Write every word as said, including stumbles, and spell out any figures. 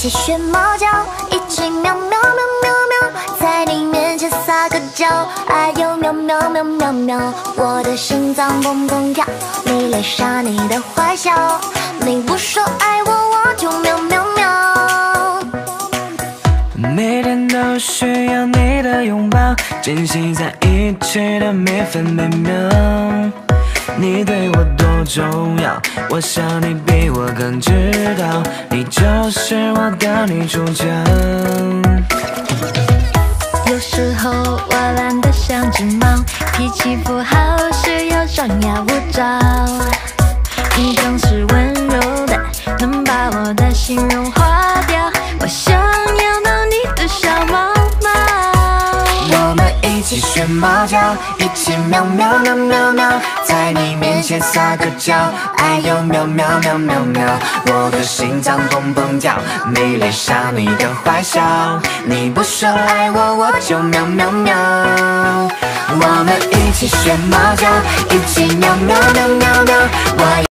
起学猫叫，一起喵喵喵喵喵，在你面前撒个娇，哎呦喵喵喵喵喵，我的心脏砰砰跳，你泪傻你的坏笑，你不说爱我，我就喵喵喵。 每天都需要你的拥抱，珍惜在一起的每分每秒。你对我多重要，我想你比我更知道，你就是我的女主角。 有时候我懒得像只猫，脾气不好时又张牙舞爪，你总是温柔的，能把我的心融化掉。我想要当你的小猫猫， 我们一起学猫叫，一起喵喵喵喵喵，在你面前撒个娇，哎呦喵喵喵喵喵，我的心脏砰砰跳，你泪傻你的坏笑，你不说爱我，我就喵喵喵。我们一起学猫叫，一起喵喵喵喵喵，我